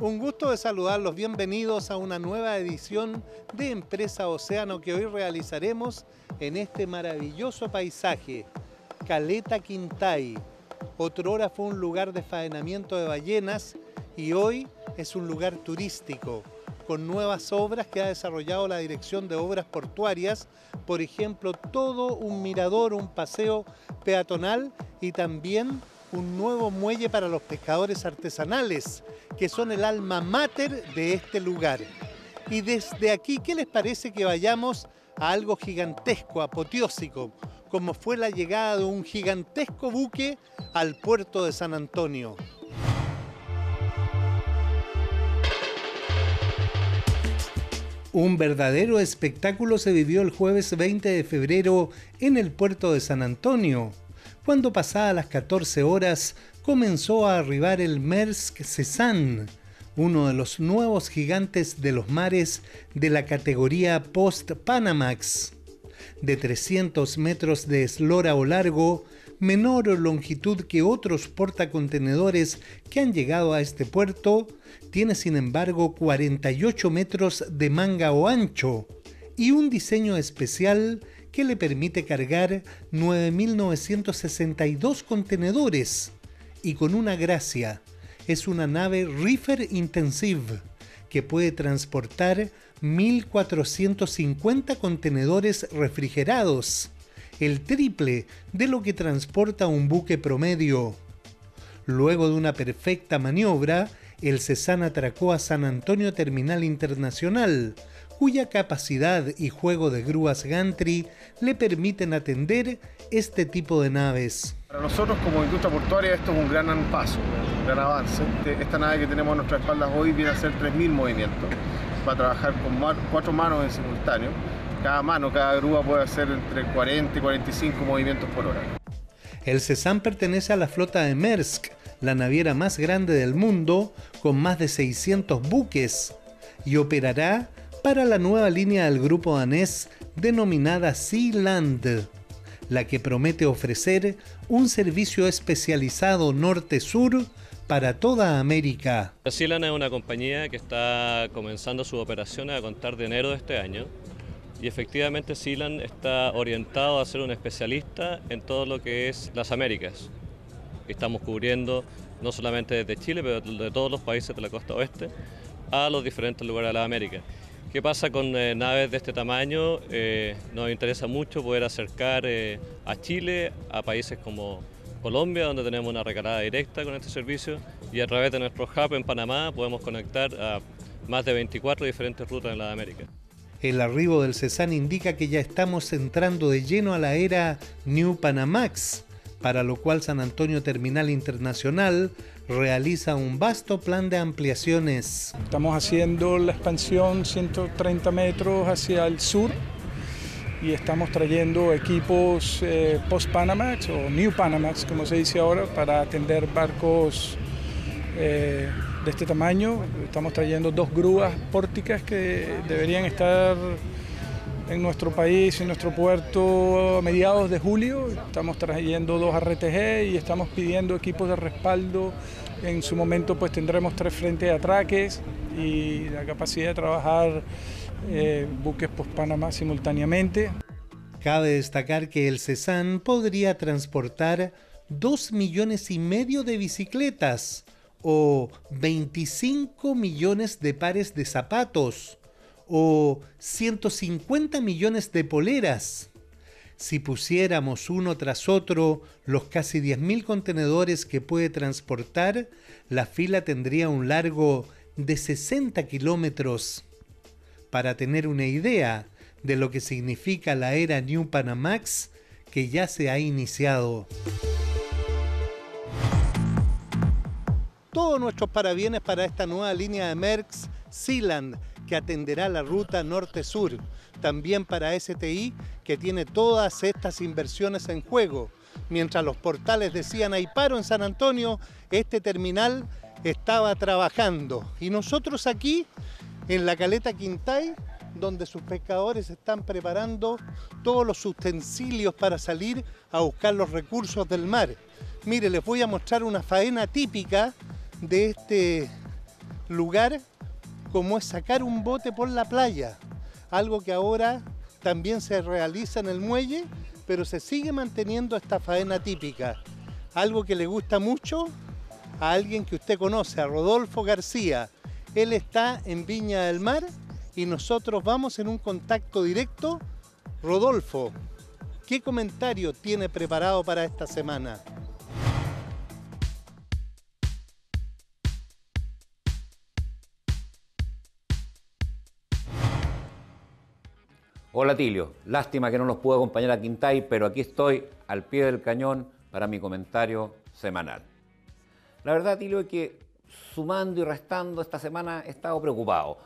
Un gusto de saludarlos, bienvenidos a una nueva edición de Empresa Océano que hoy realizaremos en este maravilloso paisaje, Caleta Quintay. Otrora fue un lugar de faenamiento de ballenas y hoy es un lugar turístico, con nuevas obras que ha desarrollado la Dirección de Obras Portuarias, por ejemplo, todo un mirador, un paseo peatonal y también un nuevo muelle para los pescadores artesanales, que son el alma mater de este lugar. Y desde aquí, ¿qué les parece que vayamos a algo gigantesco, apoteósico, como fue la llegada de un gigantesco buque al puerto de San Antonio? Un verdadero espectáculo se vivió el jueves 20 de febrero en el puerto de San Antonio, cuando pasadas las 14 horas comenzó a arribar el Maersk Cezanne, uno de los nuevos gigantes de los mares de la categoría Post-Panamax. De 300 metros de eslora o largo, menor longitud que otros portacontenedores que han llegado a este puerto, tiene sin embargo 48 metros de manga o ancho y un diseño especial que le permite cargar 9.962 contenedores. Y con una gracia, es una nave Reefer Intensive que puede transportar 1.450 contenedores refrigerados, el triple de lo que transporta un buque promedio. Luego de una perfecta maniobra, el Cezanne atracó a San Antonio Terminal Internacional, cuya capacidad y juego de grúas gantry le permiten atender este tipo de naves. Para nosotros como industria portuaria esto es un gran paso, un gran avance. Esta nave que tenemos a nuestras espaldas hoy viene a hacer 3.000 movimientos. Va a trabajar con 4 manos en simultáneo. Cada grúa puede hacer entre 40 y 45 movimientos por hora. El Cezanne pertenece a la flota de Maersk, la naviera más grande del mundo, con más de 600 buques, y operará para la nueva línea del grupo danés denominada Sealand, la que promete ofrecer un servicio especializado norte-sur para toda América. Sealand es una compañía que está comenzando sus operaciones a contar de enero de este año y efectivamente Sealand está orientado a ser un especialista en todo lo que es las Américas. Estamos cubriendo no solamente desde Chile, pero de todos los países de la costa oeste a los diferentes lugares de la América. ¿Qué pasa con naves de este tamaño? Nos interesa mucho poder acercar a Chile, a países como Colombia, donde tenemos una recalada directa con este servicio, y a través de nuestro hub en Panamá podemos conectar a más de 24 diferentes rutas en la América. El arribo del Cezanne indica que ya estamos entrando de lleno a la era New Panamax, para lo cual San Antonio Terminal Internacional realiza un vasto plan de ampliaciones. Estamos haciendo la expansión 130 metros hacia el sur y estamos trayendo equipos Post-Panamax o New Panamax, como se dice ahora, para atender barcos de este tamaño. Estamos trayendo 2 grúas pórticas que deberían estar en nuestro país, en nuestro puerto a mediados de julio. Estamos trayendo 2 RTG y estamos pidiendo equipos de respaldo. En su momento pues tendremos 3 frentes de atraques y la capacidad de trabajar buques Post-Panamá simultáneamente. Cabe destacar que el Cezanne podría transportar 2,5 millones de bicicletas o 25 millones de pares de zapatos o 150 millones de poleras. Si pusiéramos uno tras otro los casi 10.000 contenedores que puede transportar, la fila tendría un largo de 60 kilómetros. Para tener una idea de lo que significa la era New Panamax, que ya se ha iniciado. Todos nuestros parabienes para esta nueva línea de Maersk Sealand, que atenderá la ruta norte-sur. También para STI, que tiene todas estas inversiones en juego. Mientras los portales decían hay paro en San Antonio, este terminal estaba trabajando. Y nosotros aquí, en la Caleta Quintay, donde sus pescadores están preparando todos los utensilios para salir a buscar los recursos del mar. Mire, les voy a mostrar una faena típica de este lugar como es sacar un bote por la playa, algo que ahora también se realiza en el muelle, pero se sigue manteniendo esta faena típica, algo que le gusta mucho a alguien que usted conoce, a Rodolfo García. Él está en Viña del Mar y nosotros vamos en un contacto directo. Rodolfo, ¿qué comentario tiene preparado para esta semana? Hola Tilio, lástima que no nos pudo acompañar a Quintay, pero aquí estoy al pie del cañón para mi comentario semanal. La verdad, Tilio, es que sumando y restando esta semana he estado preocupado.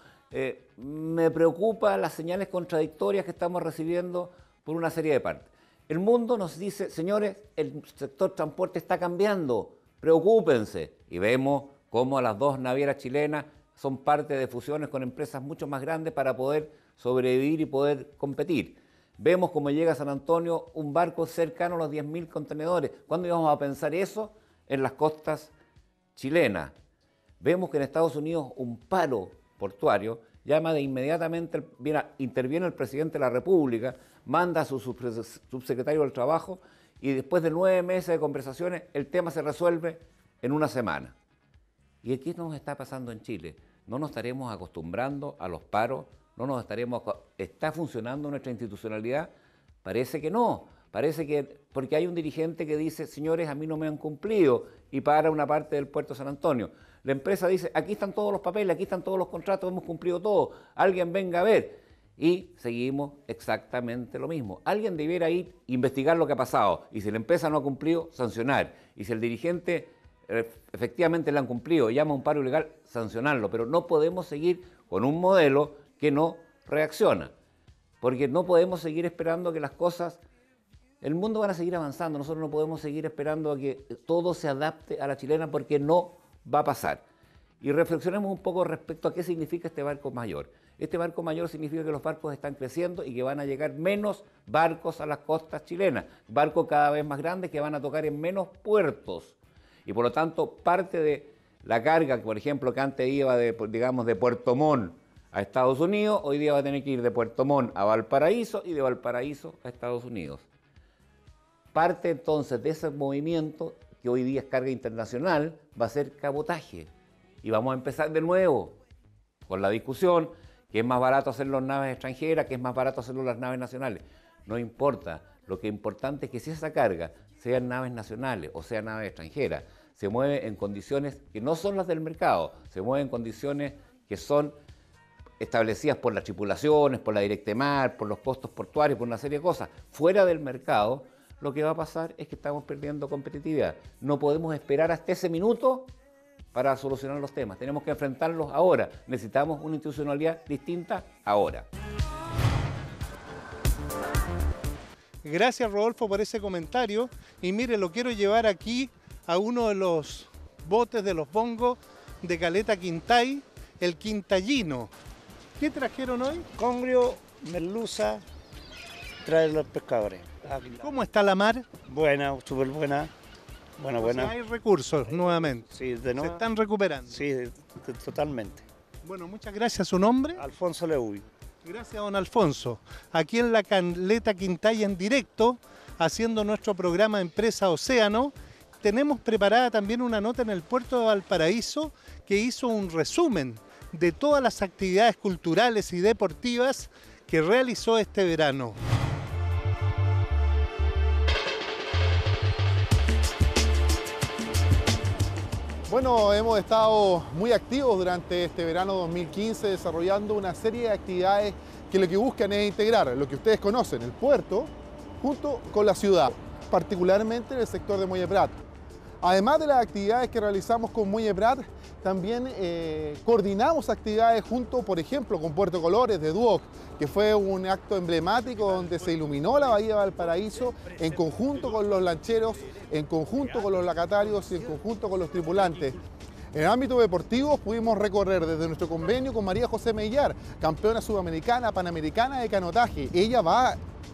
Me preocupa las señales contradictorias que estamos recibiendo por una serie de partes. El mundo nos dice, señores, el sector transporte está cambiando, preocúpense. Y vemos cómo las dos navieras chilenas son parte de fusiones con empresas mucho más grandes para poder sobrevivir y poder competir. Vemos cómo llega a San Antonio un barco cercano a los 10.000 contenedores. ¿Cuándo íbamos a pensar eso? En las costas chilenas. Vemos que en Estados Unidos un paro portuario llama de inmediatamente, interviene el presidente de la República, manda a su subsecretario del Trabajo y después de 9 meses de conversaciones el tema se resuelve en una semana. ¿Y qué nos está pasando en Chile? ¿No nos estaremos acostumbrando a los paros? ¿No nos estaremos... ¿Está funcionando nuestra institucionalidad? Parece que no. Parece que... Porque hay un dirigente que dice, señores, a mí no me han cumplido, y para una parte del puerto de San Antonio. La empresa dice, aquí están todos los papeles, aquí están todos los contratos, hemos cumplido todo, alguien venga a ver. Y seguimos exactamente lo mismo. Alguien debiera ir a investigar lo que ha pasado, y si la empresa no ha cumplido, sancionar. Y si el dirigente efectivamente le han cumplido, llama a un paro ilegal, sancionarlo. Pero no podemos seguir con un modelo que no reacciona, porque no podemos seguir esperando que las cosas, el mundo van a seguir avanzando, nosotros no podemos seguir esperando a que todo se adapte a la chilena porque no va a pasar. Y reflexionemos un poco respecto a qué significa este barco mayor. Este barco mayor significa que los barcos están creciendo y que van a llegar menos barcos a las costas chilenas, barcos cada vez más grandes que van a tocar en menos puertos. Y por lo tanto, parte de la carga, por ejemplo, que antes iba de Puerto Montt a Estados Unidos, hoy día va a tener que ir de Puerto Montt a Valparaíso y de Valparaíso a Estados Unidos. Parte entonces de ese movimiento, que hoy día es carga internacional, va a ser cabotaje. Y vamos a empezar de nuevo con la discusión, que es más barato hacerlo en naves extranjeras, que es más barato hacerlo en las naves nacionales. No importa, lo que es importante es que si esa carga, sea en naves nacionales o sea en naves extranjeras, se mueve en condiciones que no son las del mercado, se mueve en condiciones que son establecidas por las tripulaciones, por la Directemar, por los costos portuarios, por una serie de cosas. Fuera del mercado, lo que va a pasar es que estamos perdiendo competitividad. No podemos esperar hasta ese minuto para solucionar los temas. Tenemos que enfrentarlos ahora. Necesitamos una institucionalidad distinta ahora. Gracias, Rodolfo, por ese comentario. Y mire, lo quiero llevar aquí a uno de los botes de los bongos de Caleta Quintay, el Quintallino. ¿Qué trajeron hoy? Congrio, merluza, traen los pescadores. ¿Cómo está la mar? Buena, súper buena. Buena. O sea, hay recursos nuevamente. Sí, de nuevo. Se están recuperando. Sí, totalmente. Bueno, muchas gracias. ¿Su nombre? Alfonso Leuy. Gracias, don Alfonso. Aquí en la Caleta Quintay en directo, haciendo nuestro programa Empresa Océano, tenemos preparada también una nota en el puerto de Valparaíso que hizo un resumen de todas las actividades culturales y deportivas que realizó este verano. Bueno, hemos estado muy activos durante este verano 2015 desarrollando una serie de actividades que lo que buscan es integrar lo que ustedes conocen, el puerto, junto con la ciudad, particularmente en el sector de Muelle Prat. Además de las actividades que realizamos con Muelle Prat, también coordinamos actividades junto, por ejemplo, con Puerto Colores de Duoc, que fue un acto emblemático donde se iluminó la bahía de Valparaíso en conjunto con los lancheros, en conjunto con los locatarios y en conjunto con los tripulantes. En el ámbito deportivo pudimos recorrer desde nuestro convenio con María José Mellar, campeona sudamericana, panamericana de canotaje. Ella va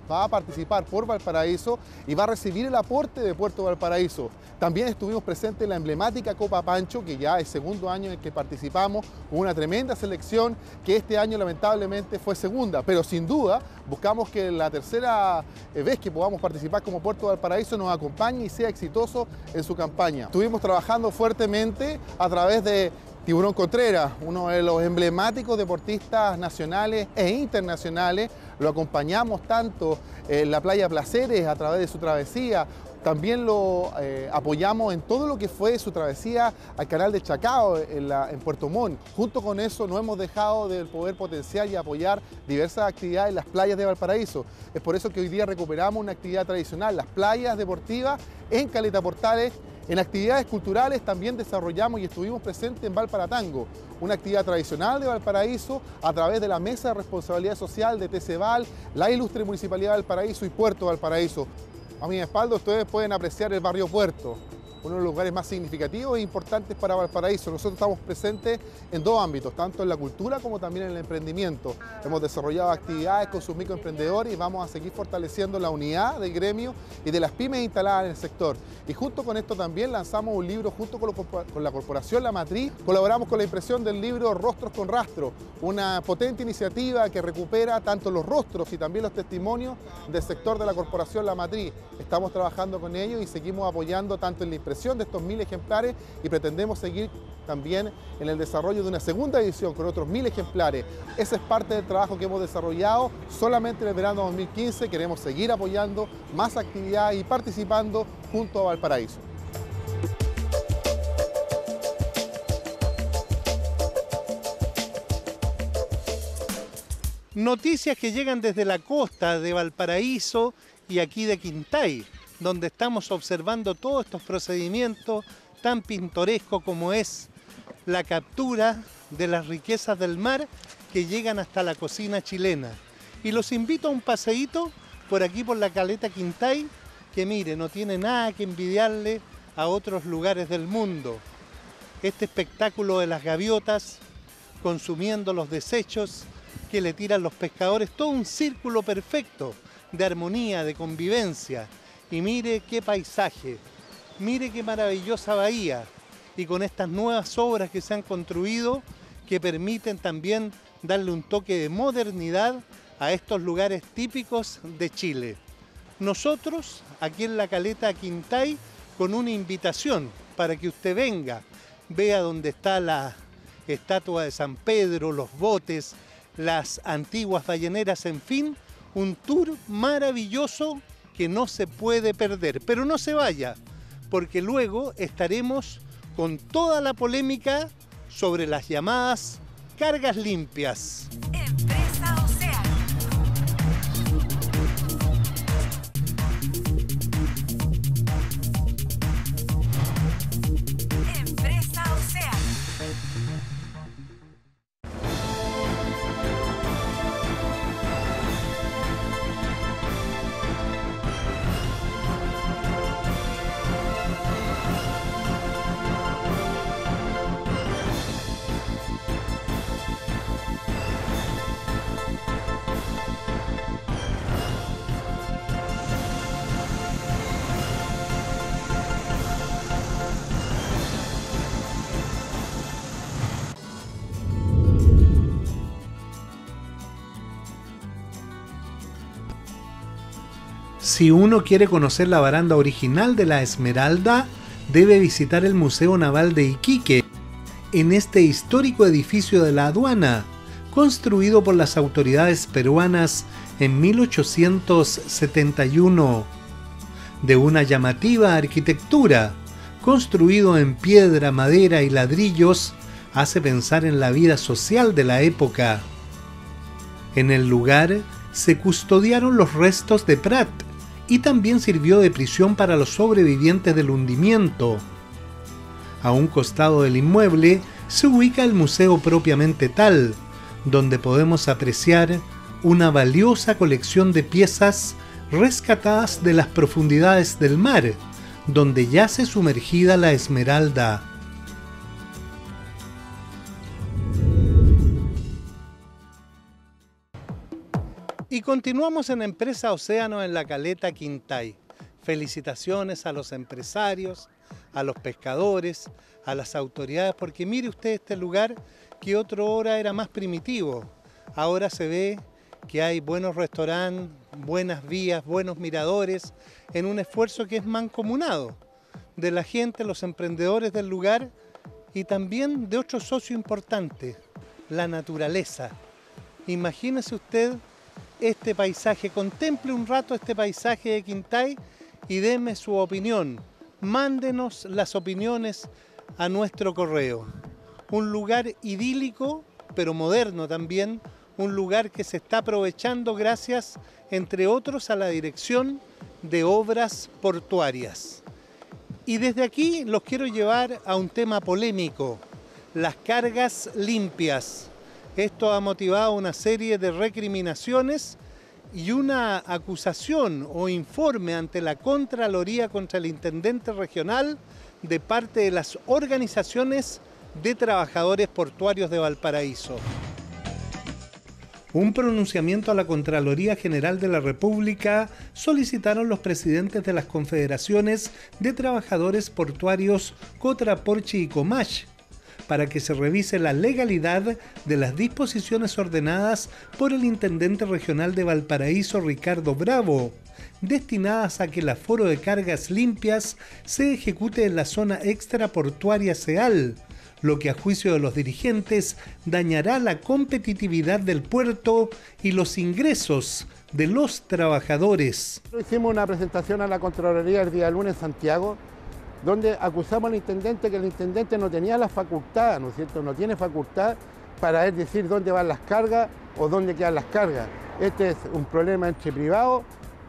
va a participar por Valparaíso y va a recibir el aporte de Puerto Valparaíso. También estuvimos presentes en la emblemática Copa Pancho, que ya es segundo año en el que participamos, una tremenda selección que este año lamentablemente fue segunda, pero sin duda buscamos que la tercera vez que podamos participar como Puerto Valparaíso nos acompañe y sea exitoso en su campaña. Estuvimos trabajando fuertemente a través de Tiburón Contreras, uno de los emblemáticos deportistas nacionales e internacionales. Lo acompañamos tanto en la playa Placeres a través de su travesía. También lo apoyamos en todo lo que fue su travesía al canal de Chacao en Puerto Montt. Junto con eso no hemos dejado de poder potenciar y apoyar diversas actividades en las playas de Valparaíso. Es por eso que hoy día recuperamos una actividad tradicional, las playas deportivas en Caleta Portales. En actividades culturales también desarrollamos y estuvimos presentes en Valparatango, una actividad tradicional de Valparaíso a través de la Mesa de Responsabilidad Social de TCVAL, la Ilustre Municipalidad de Valparaíso y Puerto Valparaíso. A mi espalda ustedes pueden apreciar el barrio Puerto, uno de los lugares más significativos e importantes para Valparaíso. Nosotros estamos presentes en dos ámbitos, tanto en la cultura como también en el emprendimiento. Hemos desarrollado actividades con sus microemprendedores y vamos a seguir fortaleciendo la unidad del gremio y de las pymes instaladas en el sector. Y junto con esto también lanzamos un libro junto con la Corporación La Matriz. Colaboramos con la impresión del libro Rostros con Rastro, una potente iniciativa que recupera tanto los rostros y también los testimonios del sector de la Corporación La Matriz. Estamos trabajando con ellos y seguimos apoyando tanto en la impresión de estos 1000 ejemplares y pretendemos seguir también en el desarrollo de una segunda edición con otros 1000 ejemplares. Ese es parte del trabajo que hemos desarrollado solamente en el verano 2015. Queremos seguir apoyando más actividades y participando junto a Valparaíso. Noticias que llegan desde la costa de Valparaíso y aquí de Quintay, donde estamos observando todos estos procedimientos tan pintorescos como es la captura de las riquezas del mar que llegan hasta la cocina chilena. Y los invito a un paseíto por aquí por la caleta Quintay, que mire, no tiene nada que envidiarle a otros lugares del mundo. Este espectáculo de las gaviotas consumiendo los desechos que le tiran los pescadores, todo un círculo perfecto de armonía, de convivencia. Y mire qué paisaje, mire qué maravillosa bahía, y con estas nuevas obras que se han construido que permiten también darle un toque de modernidad a estos lugares típicos de Chile. Nosotros, aquí en la caleta Quintay, con una invitación para que usted venga, vea dónde está la estatua de San Pedro, los botes, las antiguas balleneras, en fin, un tour maravilloso que no se puede perder. Pero no se vaya, porque luego estaremos con toda la polémica sobre las llamadas cargas limpias. Empresa Océano. Empresa Océano. Si uno quiere conocer la baranda original de la Esmeralda, debe visitar el Museo Naval de Iquique, en este histórico edificio de la aduana, construido por las autoridades peruanas en 1871. De una llamativa arquitectura, construido en piedra, madera y ladrillos, hace pensar en la vida social de la época. En el lugar se custodiaron los restos de Prat y también sirvió de prisión para los sobrevivientes del hundimiento. A un costado del inmueble se ubica el museo propiamente tal, donde podemos apreciar una valiosa colección de piezas rescatadas de las profundidades del mar, donde yace sumergida la Esmeralda. Y continuamos en Empresa Océano en la Caleta Quintay. Felicitaciones a los empresarios, a los pescadores, a las autoridades, porque mire usted este lugar que otra hora era más primitivo. Ahora se ve que hay buenos restaurantes, buenas vías, buenos miradores, en un esfuerzo que es mancomunado de la gente, los emprendedores del lugar y también de otro socio importante, la naturaleza. Imagínese usted este paisaje, contemple un rato este paisaje de Quintay y deme su opinión. Mándenos las opiniones a nuestro correo. Un lugar idílico, pero moderno también, un lugar que se está aprovechando gracias, entre otros, a la Dirección de Obras Portuarias. Y desde aquí los quiero llevar a un tema polémico, las cargas limpias. Esto ha motivado una serie de recriminaciones y una acusación o informe ante la Contraloría contra el Intendente Regional de parte de las organizaciones de trabajadores portuarios de Valparaíso. Un pronunciamiento a la Contraloría General de la República solicitaron los presidentes de las confederaciones de trabajadores portuarios Cotraporchi y Comash para que se revise la legalidad de las disposiciones ordenadas por el Intendente Regional de Valparaíso, Ricardo Bravo, destinadas a que el aforo de cargas limpias se ejecute en la zona extraportuaria SEAL, lo que a juicio de los dirigentes dañará la competitividad del puerto y los ingresos de los trabajadores. Hicimos una presentación a la Contraloría el día lunes en Santiago, donde acusamos al intendente que el intendente no tenía la facultad, ¿no es cierto? No tiene facultad para él decir dónde van las cargas o dónde quedan las cargas. Este es un problema entre privado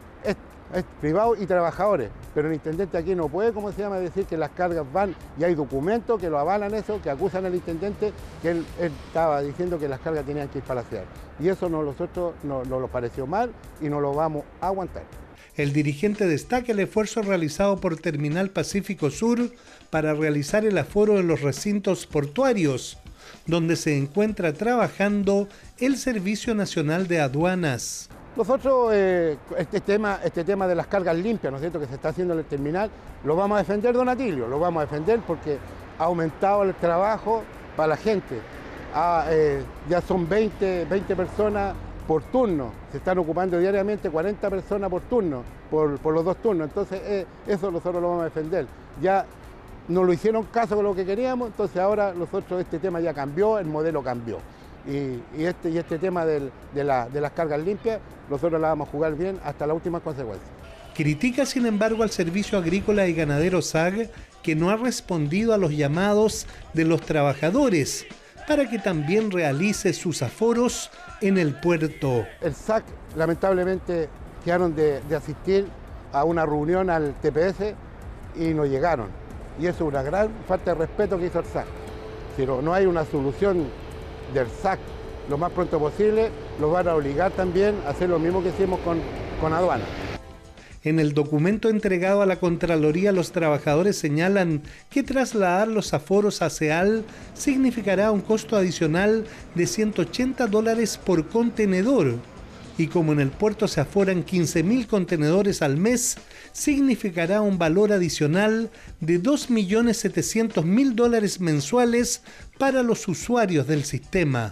y trabajadores, pero el intendente aquí no puede, decir que las cargas van y hay documentos que lo avalan eso, que acusan al intendente que él estaba diciendo que las cargas tenían que ir para la ciudad. Y eso nosotros nos pareció mal y no lo vamos a aguantar. El dirigente destaca el esfuerzo realizado por Terminal Pacífico Sur para realizar el aforo en los recintos portuarios, donde se encuentra trabajando el Servicio Nacional de Aduanas. Nosotros este tema de las cargas limpias, ¿no es cierto?, que se está haciendo en el terminal, lo vamos a defender, don Atilio, lo vamos a defender porque ha aumentado el trabajo para la gente. Ya son 20 personas por turno, se están ocupando diariamente 40 personas por turno, por los 2 turnos, entonces eso nosotros lo vamos a defender. Ya no lo hicieron caso con lo que queríamos, entonces ahora nosotros este tema ya cambió, el modelo cambió. Y este tema de las cargas limpias, nosotros la vamos a jugar bien hasta las últimas consecuencias. Critica, sin embargo, al Servicio Agrícola y Ganadero SAG, que no ha respondido a los llamados de los trabajadores para que también realice sus aforos en el puerto. El SAC lamentablemente quedaron de asistir a una reunión al TPS y no llegaron. Y eso es una gran falta de respeto que hizo el SAC. Si no hay una solución del SAC lo más pronto posible, los van a obligar también a hacer lo mismo que hicimos con aduana. En el documento entregado a la Contraloría, los trabajadores señalan que trasladar los aforos a SEAL significará un costo adicional de $180 por contenedor. Y como en el puerto se aforan 15.000 contenedores al mes, significará un valor adicional de $2.700.000 mensuales para los usuarios del sistema.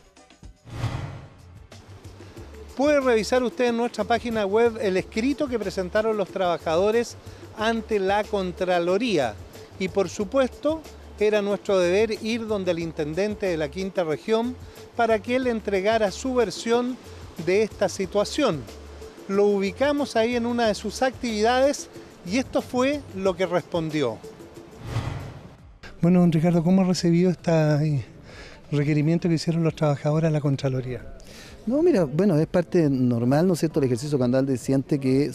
Puede revisar usted en nuestra página web el escrito que presentaron los trabajadores ante la Contraloría. Y por supuesto, era nuestro deber ir donde el intendente de la Quinta Región para que él entregara su versión de esta situación. Lo ubicamos ahí en una de sus actividades y esto fue lo que respondió. Bueno, don Ricardo, ¿cómo ha recibido este requerimiento que hicieron los trabajadores a la Contraloría? No, mira, bueno, es parte normal, ¿no es cierto?, el ejercicio cuando siente que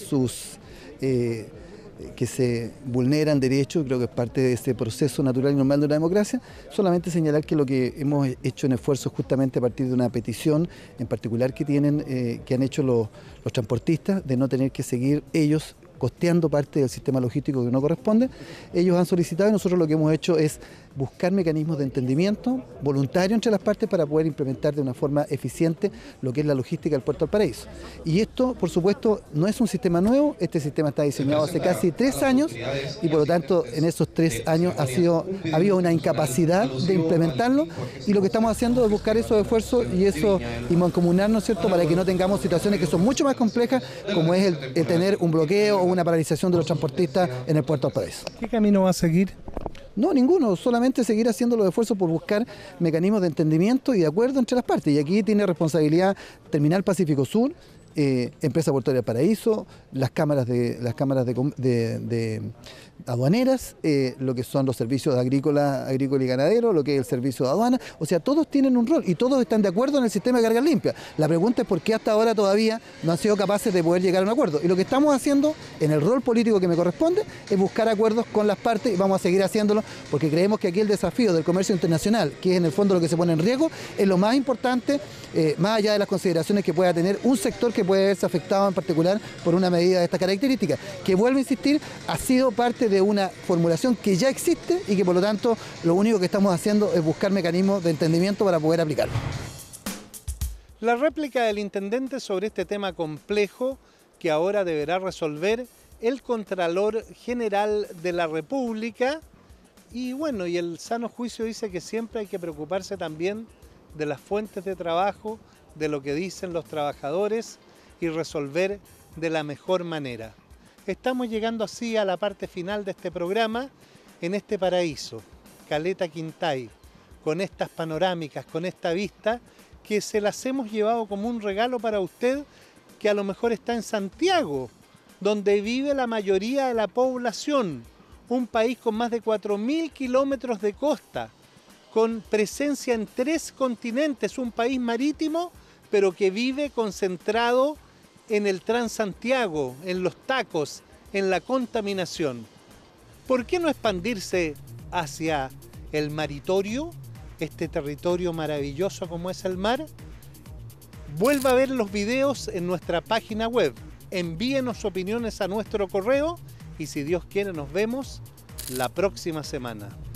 que se vulneran derechos, creo que es parte de ese proceso natural y normal de una democracia. Solamente señalar que lo que hemos hecho en esfuerzo justamente a partir de una petición en particular que han hecho los transportistas, de no tener que seguir ellos costeando parte del sistema logístico que no corresponde. Ellos han solicitado y nosotros lo que hemos hecho es buscar mecanismos de entendimiento voluntario entre las partes para poder implementar de una forma eficiente lo que es la logística del Puerto Valparaíso. Y esto, por supuesto, no es un sistema nuevo, este sistema está diseñado hace casi 3 años y por lo tanto en esos 3 años ha habido una incapacidad de implementarlo y lo que estamos haciendo es buscar esos esfuerzos y mancomunarnos, ¿cierto?, para que no tengamos situaciones que son mucho más complejas como es el tener un bloqueo o una paralización de los transportistas en el Puerto Valparaíso. ¿Qué camino va a seguir? No, ninguno, solamente seguir haciendo los esfuerzos por buscar mecanismos de entendimiento y de acuerdo entre las partes. Y aquí tiene responsabilidad Terminal Pacífico Sur, Empresa Portuaria Paraíso, las cámaras de aduaneras, lo que son los servicios agrícola y ganadero, lo que es el servicio de aduana, o sea, todos tienen un rol y todos están de acuerdo en el sistema de cargas limpias. La pregunta es por qué hasta ahora todavía no han sido capaces de poder llegar a un acuerdo. Y lo que estamos haciendo en el rol político que me corresponde es buscar acuerdos con las partes y vamos a seguir haciéndolo porque creemos que aquí el desafío del comercio internacional, que es en el fondo lo que se pone en riesgo, es lo más importante, más allá de las consideraciones que pueda tener un sector que puede verse afectado en particular por una medida de estas características, que vuelvo a insistir, ha sido parte de una formulación que ya existe y que por lo tanto lo único que estamos haciendo es buscar mecanismos de entendimiento para poder aplicarlo. La réplica del intendente sobre este tema complejo que ahora deberá resolver el Contralor General de la República y bueno, y el sano juicio dice que siempre hay que preocuparse también de las fuentes de trabajo, de lo que dicen los trabajadores y resolver de la mejor manera. Estamos llegando así a la parte final de este programa, en este paraíso, Caleta Quintay, con estas panorámicas, con esta vista, que se las hemos llevado como un regalo para usted, que a lo mejor está en Santiago, donde vive la mayoría de la población, un país con más de 4.000 kilómetros de costa, con presencia en 3 continentes, un país marítimo, pero que vive concentrado en el Transantiago, en los tacos, en la contaminación. ¿Por qué no expandirse hacia el maritorio, este territorio maravilloso como es el mar? Vuelva a ver los videos en nuestra página web, envíenos opiniones a nuestro correo y si Dios quiere nos vemos la próxima semana.